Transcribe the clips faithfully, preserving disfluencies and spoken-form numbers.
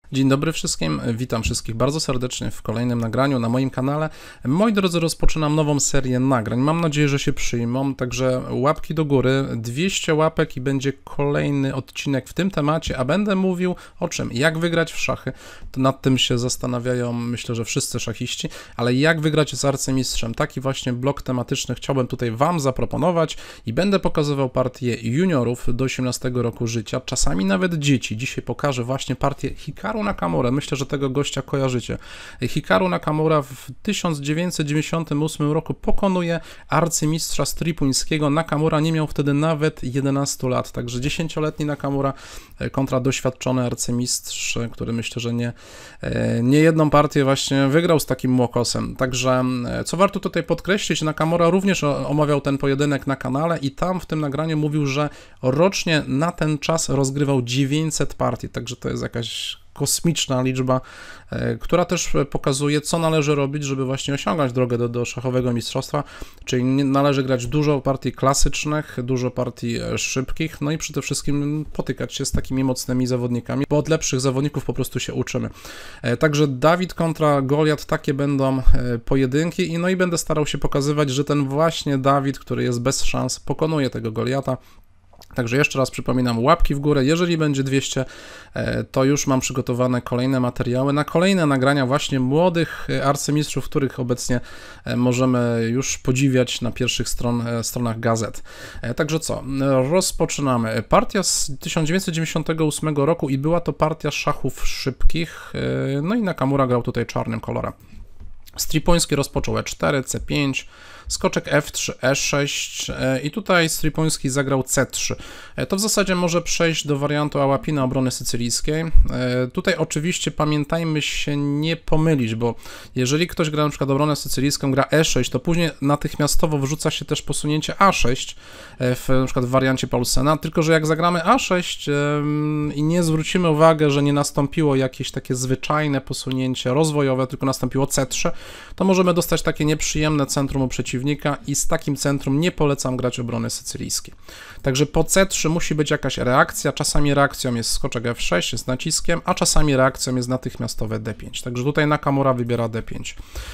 Dzień dobry wszystkim, witam wszystkich bardzo serdecznie w kolejnym nagraniu na moim kanale. Moi drodzy, rozpoczynam nową serię nagrań, mam nadzieję, że się przyjmą, także łapki do góry, dwieście łapek i będzie kolejny odcinek w tym temacie, a będę mówił o czym? Jak wygrać w szachy, to nad tym się zastanawiają, myślę, że wszyscy szachiści, ale jak wygrać z arcymistrzem, taki właśnie blok tematyczny chciałbym tutaj Wam zaproponować i będę pokazywał partie juniorów do osiemnastego roku życia, czasami nawet dzieci. Dzisiaj pokażę właśnie partię Hikaru Nakamura, myślę, że tego gościa kojarzycie. Hikaru Nakamura w tysiąc dziewięćset dziewięćdziesiątym ósmym roku pokonuje arcymistrza stripuńskiego. Nakamura nie miał wtedy nawet jedenastu lat, także dziesięcioletni Nakamura kontra doświadczony arcymistrz, który myślę, że nie, nie jedną partię właśnie wygrał z takim młokosem. Także co warto tutaj podkreślić, Nakamura również omawiał ten pojedynek na kanale i tam w tym nagraniu mówił, że rocznie na ten czas rozgrywał dziewięćset partii, także to jest jakaś kosmiczna liczba, która też pokazuje, co należy robić, żeby właśnie osiągać drogę do, do szachowego mistrzostwa, czyli należy grać dużo partii klasycznych, dużo partii szybkich, no i przede wszystkim potykać się z takimi mocnymi zawodnikami, bo od lepszych zawodników po prostu się uczymy. Także Dawid kontra Goliat, takie będą pojedynki i no i będę starał się pokazywać, że ten właśnie Dawid, który jest bez szans, pokonuje tego Goliata. Także jeszcze raz przypominam, łapki w górę, jeżeli będzie dwieście, to już mam przygotowane kolejne materiały na kolejne nagrania właśnie młodych arcymistrzów, których obecnie możemy już podziwiać na pierwszych stron, stronach gazet. Także co, rozpoczynamy. Partia z tysiąc dziewięćset dziewięćdziesiątego ósmego roku i była to partia szachów szybkich, no i Nakamura grał tutaj czarnym kolorem. Stripuński rozpoczął e cztery, c pięć, skoczek f trzy, e sześć i tutaj Stripuński zagrał c trzy. To w zasadzie może przejść do wariantu Ałapina obrony sycylijskiej. Tutaj oczywiście pamiętajmy się nie pomylić, bo jeżeli ktoś gra na przykład obronę sycylijską, gra e sześć, to później natychmiastowo wrzuca się też posunięcie a sześć w na przykład w wariancie Paulsena, tylko że jak zagramy a sześć i nie zwrócimy uwagi, że nie nastąpiło jakieś takie zwyczajne posunięcie rozwojowe, tylko nastąpiło c trzy, to możemy dostać takie nieprzyjemne centrum u przeciwnika i z takim centrum nie polecam grać obrony sycylijskiej. Także po c trzy musi być jakaś reakcja, czasami reakcją jest skoczek f sześć z naciskiem, a czasami reakcją jest natychmiastowe d pięć. Także tutaj Nakamura wybiera d pięć.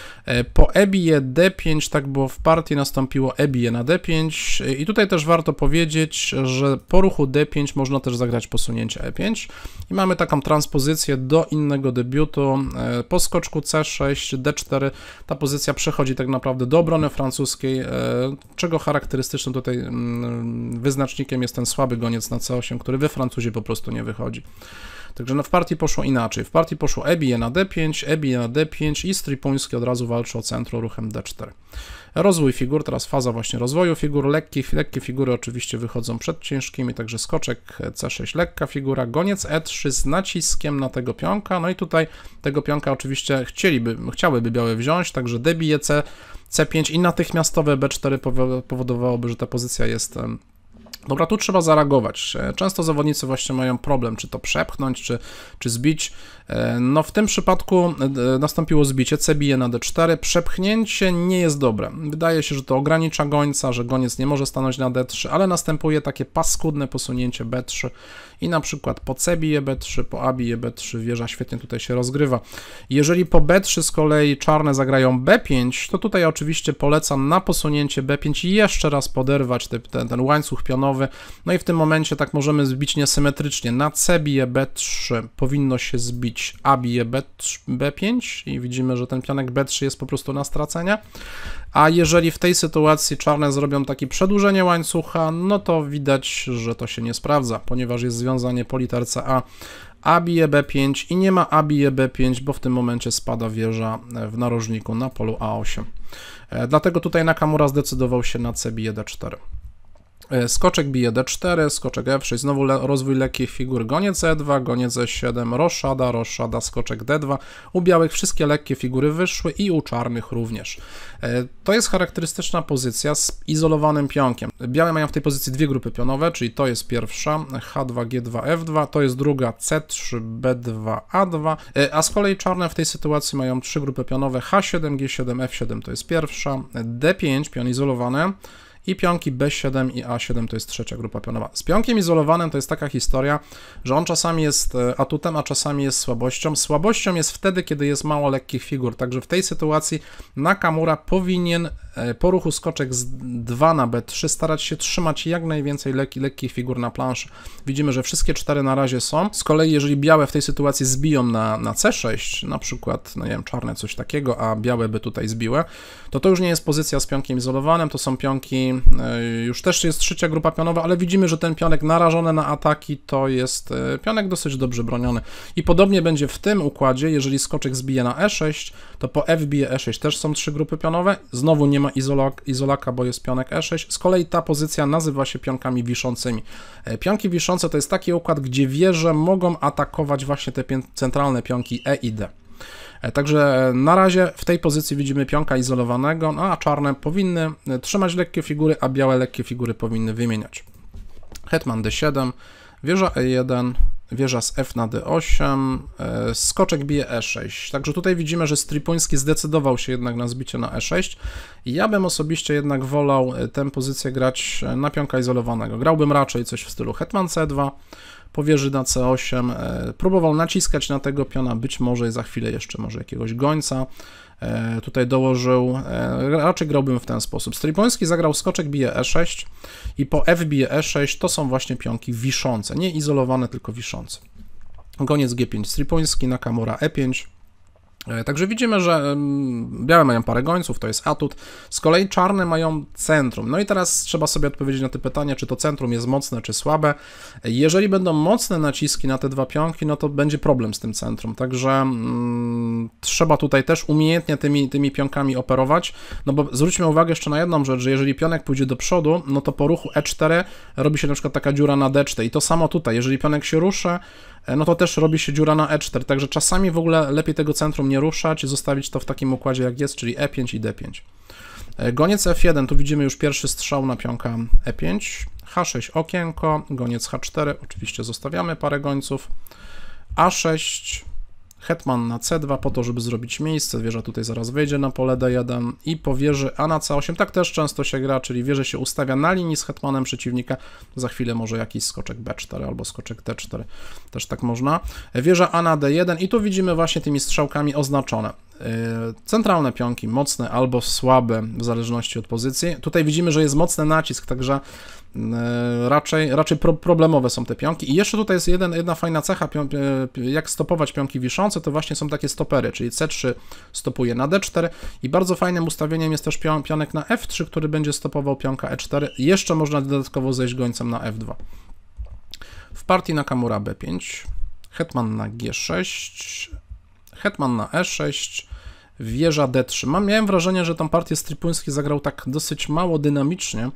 Po e bije d pięć, tak było w partii, nastąpiło e bije na d pięć i tutaj też warto powiedzieć, że po ruchu d pięć można też zagrać posunięcie e pięć i mamy taką transpozycję do innego debiutu. Po skoczku c sześć, d cztery ta pozycja przechodzi tak naprawdę do obrony francuskiej, czego charakterystycznym tutaj wyznacznikiem jest ten słaby goniec na c osiem, który we Francuzie po prostu nie wychodzi. Także no w partii poszło inaczej. W partii poszło e bije na d pięć, e bije na d pięć i Stripuński od razu walczy o centrum ruchem d cztery. Rozwój figur, teraz faza właśnie rozwoju figur. Lekkie, lekkie figury oczywiście wychodzą przed ciężkimi, także skoczek c sześć, lekka figura, goniec e trzy z naciskiem na tego pionka. No i tutaj tego pionka oczywiście chcieliby, chciałyby białe wziąć, także d bije c, c pięć i natychmiastowe b cztery powodowałoby, że ta pozycja jest... Dobra, tu trzeba zareagować. Często zawodnicy właśnie mają problem, czy to przepchnąć, czy, czy zbić. No w tym przypadku nastąpiło zbicie, c bije na d cztery. Przepchnięcie nie jest dobre. Wydaje się, że to ogranicza gońca, że goniec nie może stanąć na d trzy, ale następuje takie paskudne posunięcie b trzy i na przykład po c bije b trzy, po a bije b trzy, wieża świetnie tutaj się rozgrywa. Jeżeli po b trzy z kolei czarne zagrają b pięć, to tutaj oczywiście polecam na posunięcie b pięć i jeszcze raz poderwać te, ten, ten łańcuch pionowy. No i w tym momencie tak możemy zbić niesymetrycznie. Na c bije b trzy powinno się zbić a bije b pięć i widzimy, że ten pionek b trzy jest po prostu na stracenie. A jeżeli w tej sytuacji czarne zrobią takie przedłużenie łańcucha, no to widać, że to się nie sprawdza, ponieważ jest związanie po literce a. A bije b pięć i nie ma a bije b pięć, bo w tym momencie spada wieża w narożniku na polu a osiem. Dlatego tutaj Nakamura zdecydował się na c bije d cztery. Skoczek bije d cztery, skoczek f sześć, znowu le rozwój lekkich figur, goniec e dwa, goniec e siedem, roszada, roszada, skoczek d dwa. U białych wszystkie lekkie figury wyszły i u czarnych również. To jest charakterystyczna pozycja z izolowanym pionkiem. Białe mają w tej pozycji dwie grupy pionowe, czyli to jest pierwsza, h dwa, g dwa, f dwa, to jest druga, c trzy, b dwa, a dwa, a z kolei czarne w tej sytuacji mają trzy grupy pionowe, h siedem, g siedem, f siedem to jest pierwsza, d pięć, pion izolowany, i pionki B siedem i A siedem to jest trzecia grupa pionowa. Z pionkiem izolowanym to jest taka historia, że on czasami jest atutem, a czasami jest słabością. Słabością jest wtedy, kiedy jest mało lekkich figur, także w tej sytuacji Nakamura powinien po ruchu skoczek z dwa na B trzy starać się trzymać jak najwięcej lekki, lekkich figur na planszy. Widzimy, że wszystkie cztery na razie są. Z kolei jeżeli białe w tej sytuacji zbiją na, na C sześć, na przykład, no nie wiem, czarne coś takiego, a białe by tutaj zbiły, to to już nie jest pozycja z pionkiem izolowanym, to są pionki, już też jest trzecia grupa pionowa, ale widzimy, że ten pionek narażony na ataki to jest pionek dosyć dobrze broniony. I podobnie będzie w tym układzie, jeżeli skoczek zbije na E sześć, to po F bije E sześć też są trzy grupy pionowe, znowu nie ma izolak, izolaka, bo jest pionek E sześć, z kolei ta pozycja nazywa się pionkami wiszącymi. Pionki wiszące to jest taki układ, gdzie wieże mogą atakować właśnie te centralne pionki E i D. Także na razie w tej pozycji widzimy pionka izolowanego, no a czarne powinny trzymać lekkie figury, a białe lekkie figury powinny wymieniać. Hetman D siedem, wieża E jeden, wieża z F na D osiem, skoczek bije E sześć. Także tutaj widzimy, że Stripuński zdecydował się jednak na zbicie na E sześć. Ja bym osobiście jednak wolał tę pozycję grać na pionka izolowanego. Grałbym raczej coś w stylu Hetman C dwa, po wieży na C osiem, próbował naciskać na tego piona, być może za chwilę jeszcze może jakiegoś gońca tutaj dołożył, raczej grałbym w ten sposób. Stripuński zagrał skoczek bije E sześć i po F bije E sześć to są właśnie pionki wiszące, nie izolowane, tylko wiszące. Goniec G pięć Stripuński, Nakamura E pięć. Także widzimy, że białe mają parę gońców, to jest atut, z kolei czarne mają centrum. No i teraz trzeba sobie odpowiedzieć na to pytanie, czy to centrum jest mocne, czy słabe. Jeżeli będą mocne naciski na te dwa pionki, no to będzie problem z tym centrum, także mm, trzeba tutaj też umiejętnie tymi, tymi pionkami operować, no bo zwróćmy uwagę jeszcze na jedną rzecz, że jeżeli pionek pójdzie do przodu, no to po ruchu E cztery robi się na przykład taka dziura na D cztery i to samo tutaj, jeżeli pionek się ruszy, no to też robi się dziura na E cztery, także czasami w ogóle lepiej tego centrum nie ruszać, zostawić to w takim układzie jak jest, czyli E pięć i D pięć. Goniec F jeden, tu widzimy już pierwszy strzał na pionka E pięć, H sześć okienko, goniec H cztery, oczywiście zostawiamy parę gońców, A sześć, hetman na C dwa po to, żeby zrobić miejsce, wieża tutaj zaraz wejdzie na pole D jeden i po wieży A na C osiem, tak też często się gra, czyli wieżę się ustawia na linii z hetmanem przeciwnika, za chwilę może jakiś skoczek B cztery albo skoczek D cztery, też tak można. Wieża A na D jeden i tu widzimy właśnie tymi strzałkami oznaczone centralne pionki, mocne albo słabe, w zależności od pozycji. Tutaj widzimy, że jest mocny nacisk, także raczej, raczej pro, problemowe są te pionki. I jeszcze tutaj jest jeden, jedna fajna cecha, jak stopować pionki wiszące, to właśnie są takie stopery, czyli C trzy stopuje na D cztery i bardzo fajnym ustawieniem jest też pion, pionek na F trzy, który będzie stopował pionka E cztery. Jeszcze można dodatkowo zejść gońcem na F dwa. W partii Nakamura B pięć, hetman na G sześć, hetman na E sześć, wieża D trzy. Mam, miałem wrażenie, że tą partię Stripuński zagrał tak dosyć mało dynamicznie,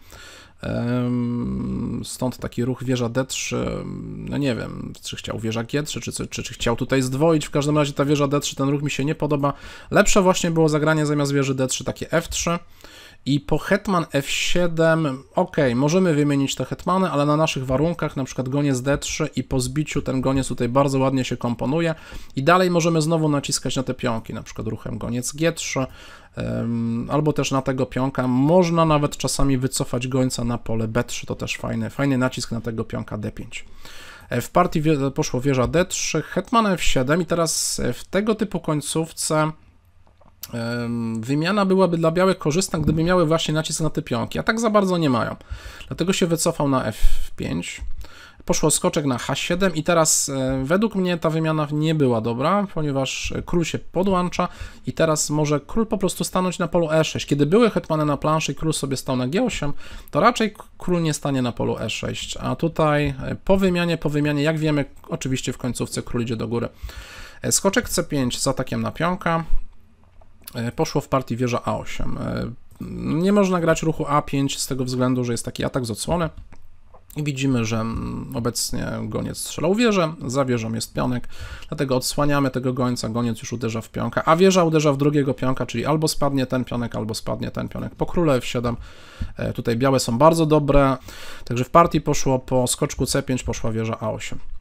stąd taki ruch wieża D trzy, no nie wiem, czy chciał wieża G trzy, czy, czy, czy chciał tutaj zdwoić, w każdym razie ta wieża D trzy, ten ruch mi się nie podoba. Lepsze właśnie było zagranie zamiast wieży D trzy takie F trzy. I po hetman F siedem, ok, możemy wymienić te hetmany, ale na naszych warunkach, na przykład goniec D trzy i po zbiciu ten goniec tutaj bardzo ładnie się komponuje i dalej możemy znowu naciskać na te pionki, na przykład ruchem goniec G trzy, um, albo też na tego pionka. Można nawet czasami wycofać gońca na pole B trzy, to też fajny, fajny nacisk na tego pionka D pięć. W partii poszło wieża D trzy, hetman F siedem i teraz w tego typu końcówce wymiana byłaby dla białych korzystna, gdyby miały właśnie nacisk na te pionki, a tak za bardzo nie mają. Dlatego się wycofał na F pięć, poszło skoczek na H siedem i teraz według mnie ta wymiana nie była dobra, ponieważ król się podłącza i teraz może król po prostu stanąć na polu E sześć. Kiedy były hetmany na planszy i król sobie stał na G osiem, to raczej król nie stanie na polu E sześć, a tutaj po wymianie, po wymianie, jak wiemy, oczywiście w końcówce król idzie do góry. Skoczek C pięć z atakiem na pionka. Poszło w partii wieża A osiem. Nie można grać ruchu A pięć z tego względu, że jest taki atak z odsłony. I widzimy, że obecnie goniec strzelał wieżę, za wieżą jest pionek, dlatego odsłaniamy tego gońca, goniec już uderza w pionka, a wieża uderza w drugiego pionka, czyli albo spadnie ten pionek, albo spadnie ten pionek. Po króle F siedem tutaj białe są bardzo dobre, także w partii poszło po skoczku C pięć, poszła wieża A osiem.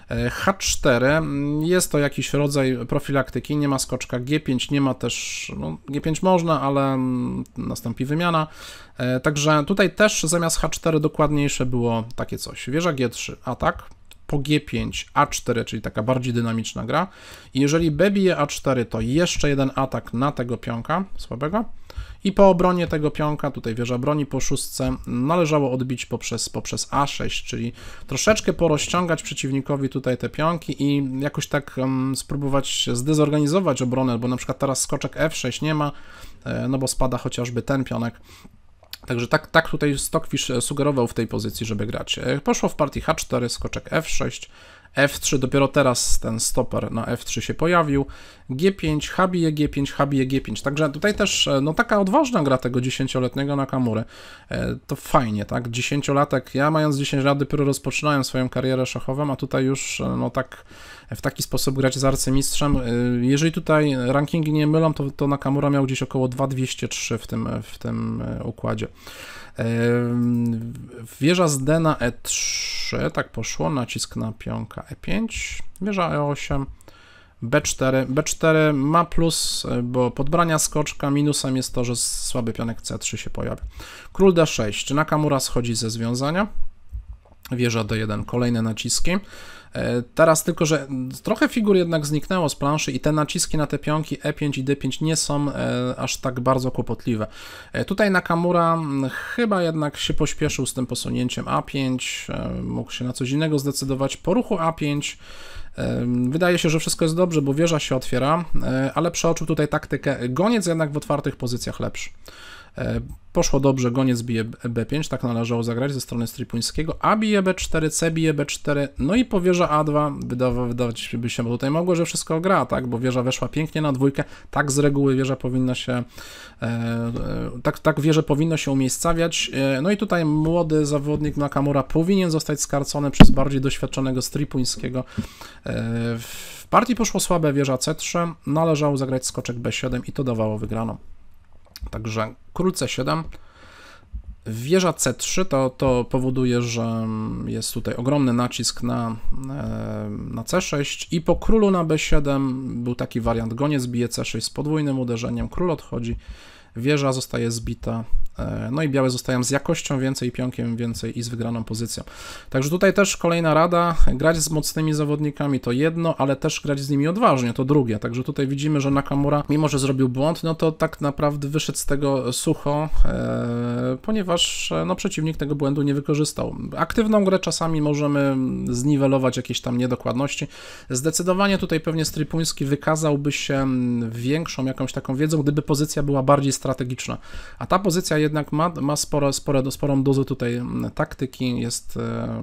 H cztery, jest to jakiś rodzaj profilaktyki, nie ma skoczka G pięć, nie ma też, no G pięć można, ale nastąpi wymiana, także tutaj też zamiast H cztery dokładniejsze było takie coś, wieża G trzy, atak, po G pięć, A cztery, czyli taka bardziej dynamiczna gra i jeżeli B bije A cztery, to jeszcze jeden atak na tego pionka słabego i po obronie tego pionka, tutaj wieża broni po szóstce, należało odbić poprzez, poprzez A sześć, czyli troszeczkę porozciągać przeciwnikowi tutaj te pionki i jakoś tak um, spróbować zdezorganizować obronę, bo na przykład teraz skoczek F sześć nie ma, no bo spada chociażby ten pionek. Także tak, tak tutaj Stockfish sugerował w tej pozycji, żeby grać. Poszło w partii H cztery, skoczek F sześć, F trzy, dopiero teraz ten stoper na F trzy się pojawił, G pięć, H bije G pięć, H bije G pięć, także tutaj też no taka odważna gra tego dziesięcioletniego Nakamurę, to fajnie, tak, dziesięciolatek, ja mając dziesięć lat dopiero rozpoczynałem swoją karierę szachową, a tutaj już no tak w taki sposób grać z arcymistrzem, jeżeli tutaj rankingi nie mylą, to, to Nakamura miał gdzieś około dwa tysiące dwieście trzy w tym, w tym układzie. Wieża z D na E trzy, tak poszło, nacisk na pionka E pięć, wieża E osiem, B cztery, B cztery ma plus, bo podbrania skoczka, minusem jest to, że słaby pionek C trzy się pojawia. Król D sześć, Nakamura schodzi ze związania, wieża D jeden, kolejne naciski. Teraz tylko, że trochę figur jednak zniknęło z planszy i te naciski na te pionki E pięć i D pięć nie są aż tak bardzo kłopotliwe. Tutaj Nakamura chyba jednak się pośpieszył z tym posunięciem A pięć, mógł się na coś innego zdecydować. Po ruchu A pięć wydaje się, że wszystko jest dobrze, bo wieża się otwiera, ale przeoczył tutaj taktykę. Goniec jednak w otwartych pozycjach lepszy. Poszło dobrze, goniec bije B pięć, tak należało zagrać ze strony Stripuńskiego, A bije B cztery, C bije B cztery, no i po wieża A dwa, wydawa, wydawać by się, bo tutaj mogło, że wszystko gra, tak, bo wieża weszła pięknie na dwójkę, tak z reguły wieża powinna się, e, tak, tak wieżę powinno się umiejscawiać, e, no i tutaj młody zawodnik Nakamura powinien zostać skarcony przez bardziej doświadczonego Stripuńskiego. E, w partii poszło słabe, wieża C trzy, należało zagrać skoczek B siedem i to dawało wygraną. Także król C siedem, wieża C trzy, to, to powoduje, że jest tutaj ogromny nacisk na, na C sześć i po królu na B siedem był taki wariant, goniec bije C sześć z podwójnym uderzeniem, król odchodzi, wieża zostaje zbita, no i białe zostają z jakością więcej, pionkiem więcej i z wygraną pozycją. Także tutaj też kolejna rada, grać z mocnymi zawodnikami to jedno, ale też grać z nimi odważnie, to drugie. Także tutaj widzimy, że Nakamura, mimo że zrobił błąd, no to tak naprawdę wyszedł z tego sucho, e, ponieważ no, przeciwnik tego błędu nie wykorzystał. Aktywną grę czasami możemy zniwelować jakieś tam niedokładności. Zdecydowanie tutaj pewnie Stripuński wykazałby się większą jakąś taką wiedzą, gdyby pozycja była bardziej strategiczna. A ta pozycja jednak ma, ma sporo, sporo, sporą dozę tutaj taktyki, jest,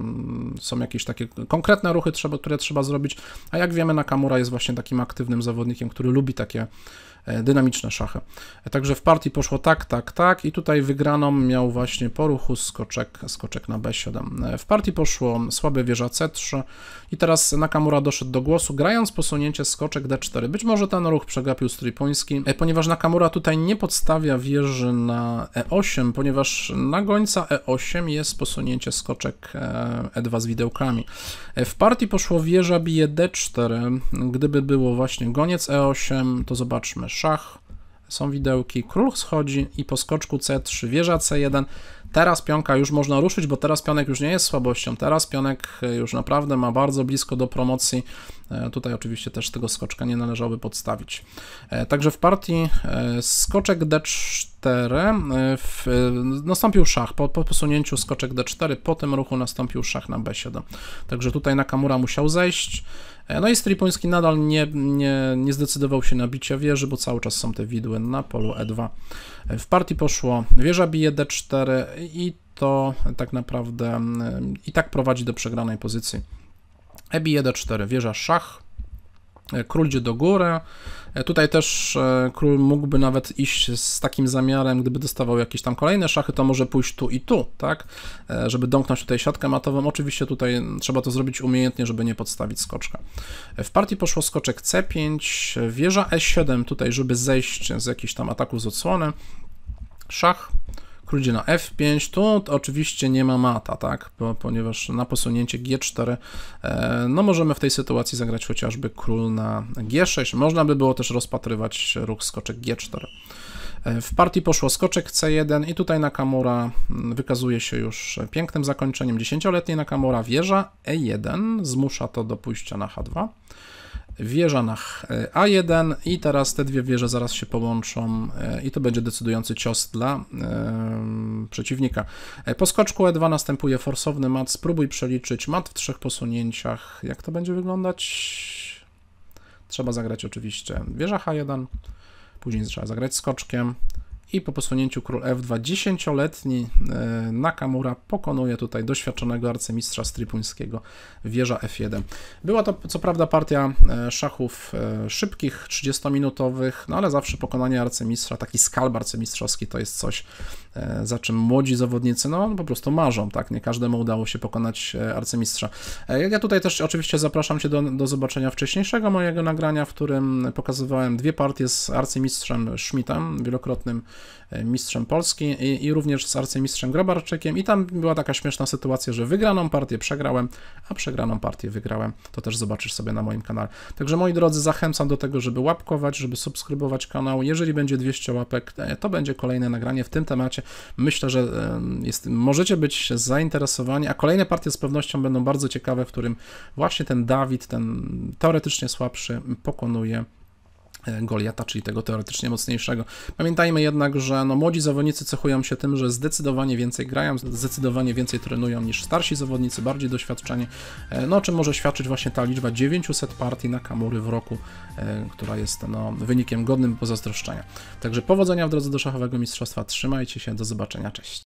są jakieś takie konkretne ruchy, trzeba, które trzeba zrobić, a jak wiemy Nakamura jest właśnie takim aktywnym zawodnikiem, który lubi takie dynamiczne szachy. Także w partii poszło tak, tak, tak i tutaj wygraną miał właśnie po ruchu skoczek, skoczek na B siedem. W partii poszło słabe wieża C trzy i teraz Nakamura doszedł do głosu, grając posunięcie skoczek D cztery. Być może ten ruch przegapił Stripuński, ponieważ Nakamura tutaj nie podstawia wieży na E osiem, ponieważ na gońca E osiem jest posunięcie skoczek E dwa z widełkami. W partii poszło wieża bije D cztery. Gdyby było właśnie goniec E osiem, to zobaczmy szach, są widełki, król schodzi i po skoczku C trzy, wieża C jeden, teraz pionka już można ruszyć, bo teraz pionek już nie jest słabością, teraz pionek już naprawdę ma bardzo blisko do promocji, tutaj oczywiście też tego skoczka nie należałoby podstawić. Także w partii skoczek D cztery, w, nastąpił szach, po, po posunięciu skoczek D cztery, po tym ruchu nastąpił szach na B siedem, także tutaj Nakamura musiał zejść. No i Stripuński nadal nie, nie, nie zdecydował się na bicie wieży, bo cały czas są te widły na polu E dwa. W partii poszło wieża bije D cztery i to tak naprawdę i tak prowadzi do przegranej pozycji. E bije D cztery, wieża szach, król idzie do góry. Tutaj też król mógłby nawet iść z takim zamiarem, gdyby dostawał jakieś tam kolejne szachy, to może pójść tu i tu, tak, żeby domknąć tutaj siatkę matową. Oczywiście tutaj trzeba to zrobić umiejętnie, żeby nie podstawić skoczka. W partii poszło skoczek C pięć, wieża E siedem tutaj, żeby zejść z jakichś tam ataków z odsłony, szach, król idzie na F pięć, tu oczywiście nie ma mata, tak, Bo, ponieważ na posunięcie G cztery, e, no możemy w tej sytuacji zagrać chociażby król na G sześć, można by było też rozpatrywać ruch skoczek G cztery. W partii poszło skoczek C jeden i tutaj Nakamura wykazuje się już pięknym zakończeniem. Dziesięcioletni Nakamura, wieża E jeden, zmusza to do pójścia na H dwa. Wieża na A jeden i teraz te dwie wieże zaraz się połączą i to będzie decydujący cios dla yy, przeciwnika. Po skoczku E dwa następuje forsowny mat, spróbuj przeliczyć mat w trzech posunięciach. Jak to będzie wyglądać? Trzeba zagrać oczywiście wieża H jeden, później trzeba zagrać skoczkiem i po posunięciu król F dwa dziesięcioletni Nakamura pokonuje tutaj doświadczonego arcymistrza stripuńskiego, wieża F jeden. Była to co prawda partia szachów szybkich, trzydziestominutowych, no ale zawsze pokonanie arcymistrza, taki skalp arcymistrzowski to jest coś, za czym młodzi zawodnicy no po prostu marzą, tak, nie każdemu udało się pokonać arcymistrza. Ja tutaj też oczywiście zapraszam Cię do, do zobaczenia wcześniejszego mojego nagrania, w którym pokazywałem dwie partie z arcymistrzem Schmidtem, wielokrotnym mistrzem Polski i, i również z arcymistrzem Grabarczykiem i tam była taka śmieszna sytuacja, że wygraną partię przegrałem, a przegraną partię wygrałem. To też zobaczysz sobie na moim kanale. Także moi drodzy, zachęcam do tego, żeby łapkować, żeby subskrybować kanał. Jeżeli będzie dwieście łapek, to będzie kolejne nagranie w tym temacie. Myślę, że jest, możecie być zainteresowani, a kolejne partie z pewnością będą bardzo ciekawe, w którym właśnie ten Dawid, ten teoretycznie słabszy, pokonuje Goliata, czyli tego teoretycznie mocniejszego. Pamiętajmy jednak, że no, młodzi zawodnicy cechują się tym, że zdecydowanie więcej grają, zdecydowanie więcej trenują niż starsi zawodnicy, bardziej doświadczeni, no o czym może świadczyć właśnie ta liczba dziewięćset partii Nakamury w roku, która jest no, wynikiem godnym pozazdroszczenia. Także powodzenia w drodze do szachowego mistrzostwa, trzymajcie się, do zobaczenia, cześć.